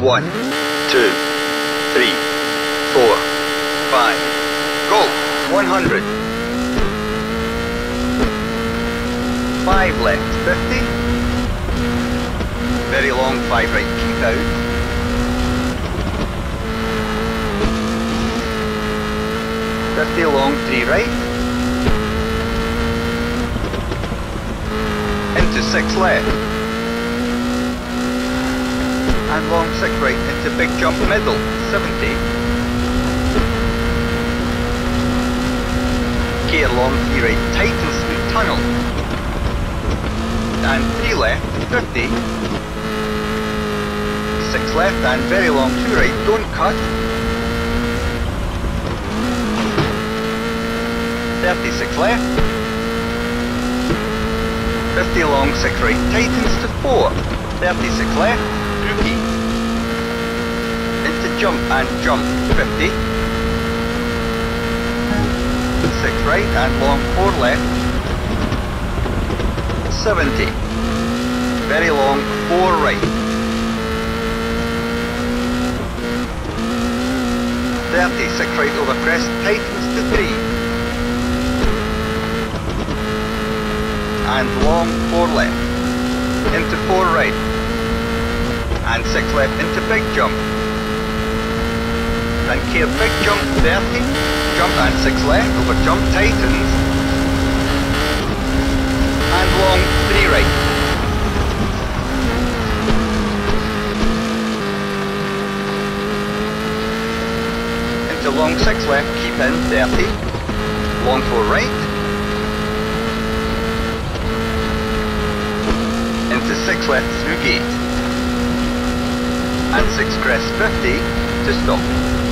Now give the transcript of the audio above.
1, 2, 3, 4, 5. Go! 100. 5 left, 50. Very long, 5 right, keep out. Long, 3 right. Into 6 left. And long 6 right into big jump middle, 70. Gear long 3 right, tightens through tunnel. And 3 left, 50. 6 left and very long 2 right, don't cut. 36 left. 50 long 6 right, tightens to 4. 36 left, rookie. Into jump and jump, 50. 6 right and long 4 left. 70. Very long 4 right. 36 right over crest, tightens to 3. And long 4 left, into 4 right, and 6 left into big jump, and care big jump 30, jump and 6 left over jump tightens, and long 3 right. Into long 6 left, keep in 30, long 4 right, into 6 left through gate, and 6 crest 50 to stop.